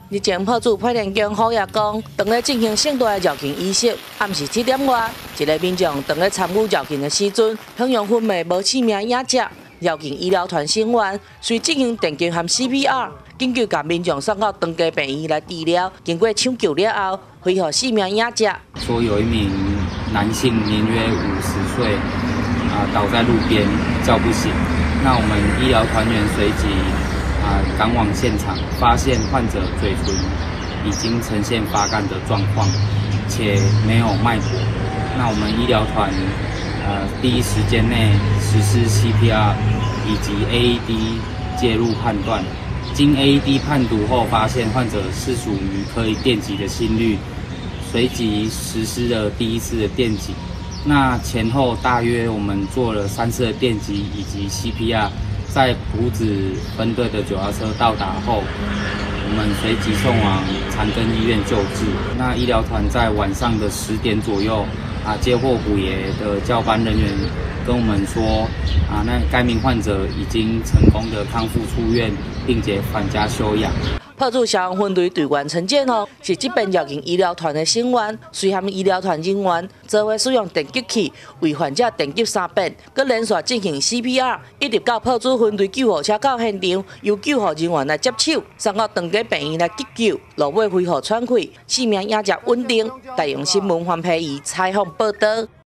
日前炮主派田宫虎爷讲，当咧进行盛大的绕境仪式，暗时7点外，一个民众当咧参与绕境的时阵，享用昏迷无生命影者，绕境医疗团成员随进行电击和 CPR， 紧急将民众送到长庚病院来治疗。经过抢救了后，恢复生命影者。 说有一名男性年约50岁，倒在路边叫不醒。那我们医疗团员随即赶往现场，发现患者嘴唇已经呈现发干的状况，且没有脉搏。那我们医疗团第一时间内实施 CPR 以及 AED 介入判断。经 AED 判读后，发现患者是属于可以电击的心率，随即实施了第一次的电击。那前后大约我们做了3次的电击以及 CPR。在埔子分队的9号车到达后，我们随即送往长庚医院救治。那医疗团在晚上的10点左右，接获虎爷的交班人员跟我们说，那该名患者已经成功的康复出院，并且返家休养。 炮主消防分队队员陈建宏是这边绕境医疗团的成员，随和医疗团人员做伙使用电击器为患者电击3遍，佮连续进行 CPR， 一直到炮主分队救护车到现场，由救护人员来接手，送到长庚病院来急救，落尾恢复喘气，生命影者稳定。大洋新闻黄培仪采访报道。